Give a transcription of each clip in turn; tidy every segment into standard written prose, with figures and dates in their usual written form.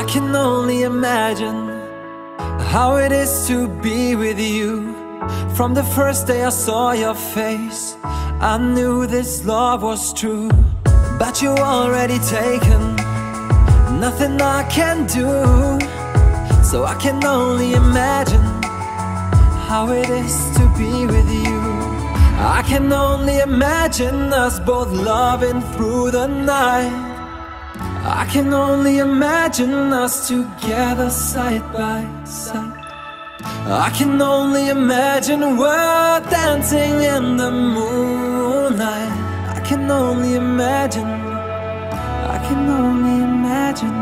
I can only imagine how it is to be with you. From the first day I saw your face, I knew this love was true. But you already taken, nothing I can do. So I can only imagine how it is to be with you. I can only imagine us both loving through the night. I can only imagine us together side by side. I can only imagine we're dancing in the moonlight. I can only imagine, I can only imagine.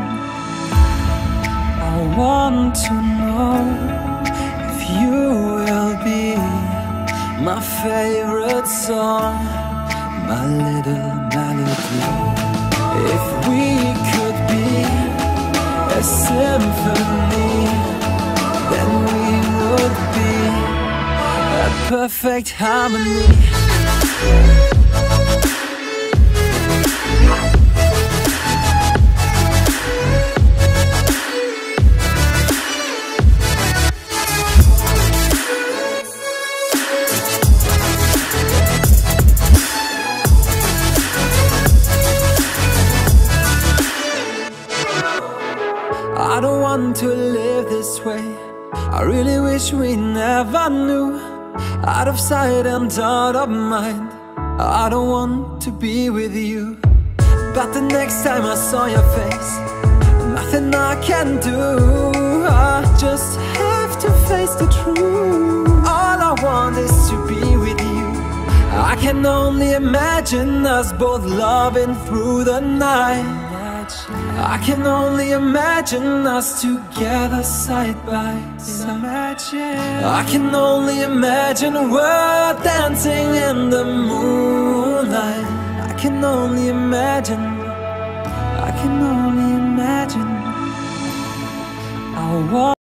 I want to know if you will be my favorite song, my little melody. If we could be a symphony, then we would be a perfect harmony. I don't want to live this way. I really wish we never knew. Out of sight and out of mind, I don't want to be with you. But the next time I saw your face, nothing I can do. I just have to face the truth. All I want is to be with you. I can only imagine us both loving through the night. I can only imagine us together side by side. I can only imagine we're dancing in the moonlight. I can only imagine, I can only imagine. I want